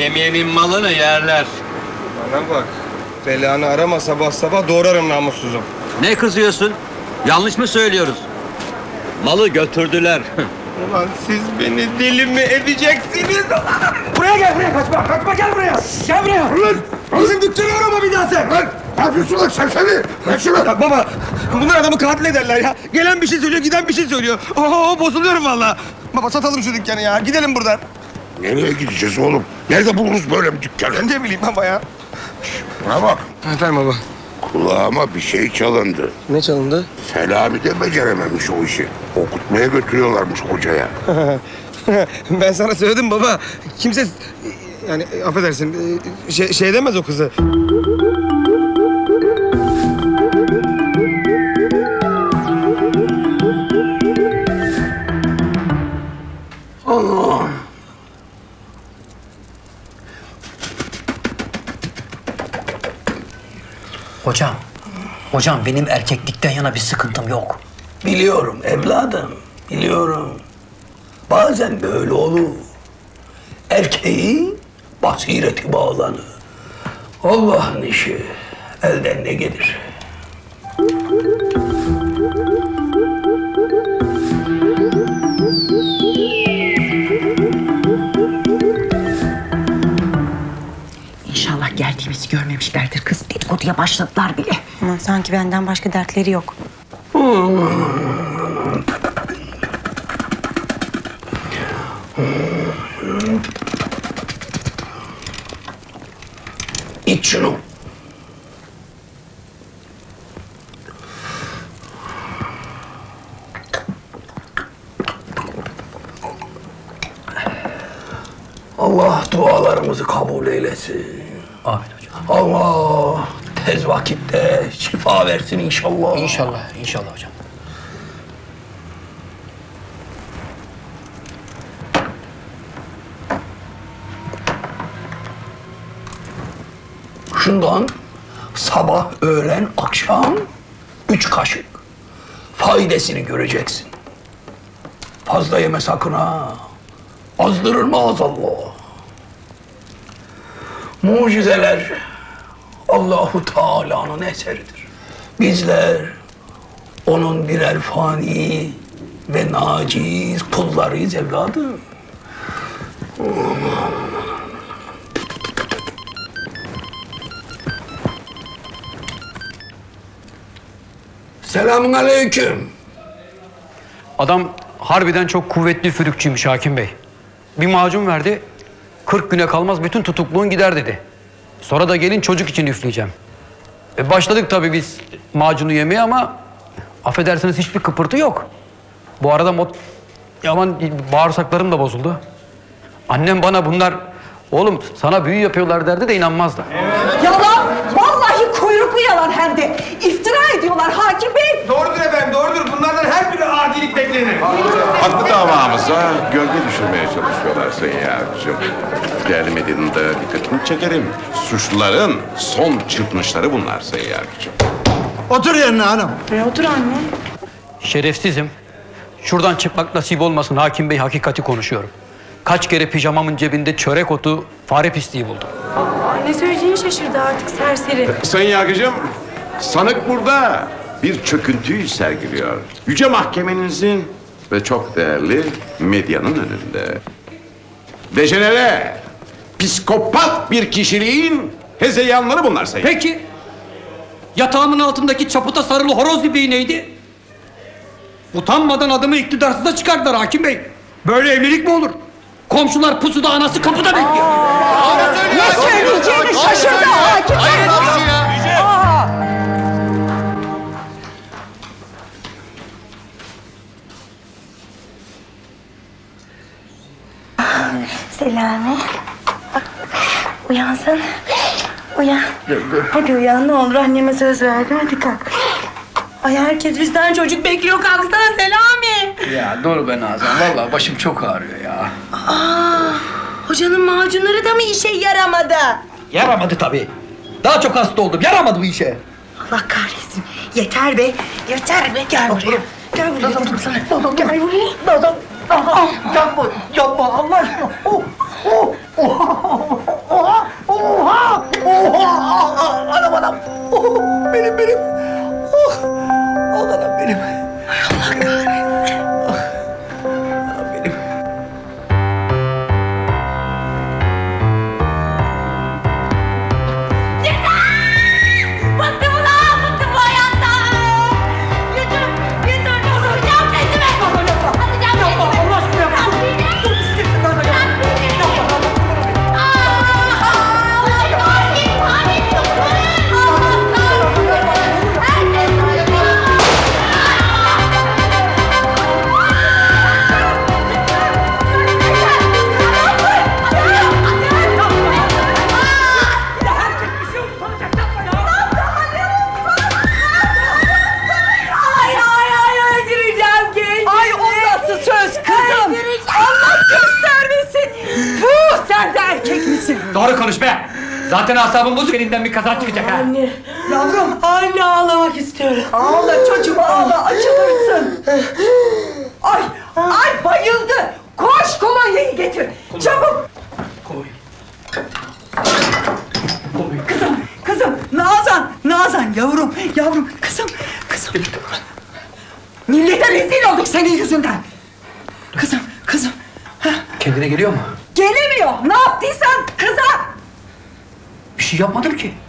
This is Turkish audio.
Yemeyenin malını yerler. Bana bak. Belanı arama, sabah sabah doğrarım namussuzum. Ne kızıyorsun? Yanlış mı söylüyoruz? Malı götürdüler. Ulan siz beni deli mi edeceksiniz? Buraya gel, buraya kaçma. Kaçma, gel buraya. Gel buraya. Ulan bizim dükkanı arama bir daha sen. Lan ne yapıyorsun lan serseri? Ver şunu. Ya baba bunlar adamı katil ederler ya. Gelen bir şey söylüyor, giden bir şey söylüyor. Oo bozuluyorum vallahi. Baba satalım şu dükkanı ya. Gidelim buradan. Nereye gideceğiz oğlum? Nerede buluruz böyle bir dükkanı? Ben ne bileyim baba ya. Buna bak. Efendim baba. Kulağıma bir şey çalındı. Ne çalındı? Selami de becerememiş o işi. Okutmaya götürüyorlarmış hocaya. Ben sana söyledim baba. Kimse yani affedersin şey demez o kızı. Allah. Hocam benim erkeklikten yana bir sıkıntım yok. Biliyorum evladım, biliyorum. Bazen böyle olur. Erkeğin basireti bağlanır. Allah'ın işi elden ne gelir? İnşallah geldiğimizi görmemişlerdir kız. Dedikoduya başladılar bile. Aman sanki benden başka dertleri yok. İç şunu. Allah dualarımızı kabul eylesin. Amin hocam. Allah tez vakitte şifa versin inşallah. İnşallah hocam. Şundan sabah, öğlen, akşam 3 kaşık. Faydasını göreceksin. Fazla yeme sakın ha. Azdırır maazallah. Mucizeler Allahu Teala'nın eseridir. Bizler onun birer fani ve naciz kullarıyız evladım. Selamun aleyküm. Adam harbiden çok kuvvetli üfürükçüymüş hakim bey. Bir macun verdi, 40 güne kalmaz bütün tutukluğun gider dedi. Sonra da gelin çocuk için üfleyeceğim. Başladık tabii biz macunu yemeye ama affedersiniz hiçbir kıpırtı yok. Bu arada aman bağırsaklarım da bozuldu. Annem bana bunlar oğlum sana büyü yapıyorlar derdi de inanmazdı. Yalan! Vallahi kuyruklu yalan hem de. İftira ediyorlar hakim bey. Doğrudur efendim doğrudur. Bunlardan her türlü adilik beklenir. Haklı davamıza gölge düşürmeye çalışıyorlar Sayın Yargıcım. Gelmediğinde dikkatini çekerim. Suçluların son çırpınışları bunlar Sayın Yargıcım. Otur yerine hanım. Otur anne. Şerefsizim. Şuradan çıkmak nasip olmasın hakim bey, hakikati konuşuyorum. Kaç kere pijamamın cebinde çörek otu, fare pisliği buldum. Ne söyleyeceğini şaşırdı artık serseri. Sayın Yargıcım, sanık burada bir çöküntüyü sergiliyor. Yüce Mahkemenizin ve çok değerli medyanın önünde. Dejenere, psikopat bir kişiliğin hezeyanları bunlar sayın. Peki, yatağımın altındaki çaputa sarılı horoz ibiği neydi? Utanmadan adımı iktidarsıza çıkardılar hakim bey. Böyle evlilik mi olur? Komşular pusuda, anası kapıda bekliyor. Ne söyleyeceğini şaşırdı hakim bey. Selami. Bak, uyansana. Uyan. Hadi uyan ne olur, anneme söz verdim, hadi kalk. Ay herkes bizden çocuk bekliyor, kalksana Selami. Ya dur be Nazan, vallahi başım çok ağrıyor ya. Hocanın macunları da mı işe yaramadı? Yaramadı tabii. Daha çok hasta oldum, yaramadı bu işe. Allah kahretsin. Yeter be, yeter be. Gel buraya. Gel buraya dedim sana. Gel buraya. Yapma Allah aşkına. misin? Doğru konuş be. Zaten asabım bozuk, elinden bir kaza çıkacak ha. Anne. Yavrum. Anne ağlamak istiyorum. Ağla çocuğum ağla açılırsın. Ay ay bayıldı. Koş kolonyayı getir. Çabuk. Kızım Nazan yavrum kızım. Millete rezil olduk senin yüzünden. Kızım. Kendine geliyor mu? Gelemiyor. Ne yaptıysan kıza. Bir şey yapmadım ki.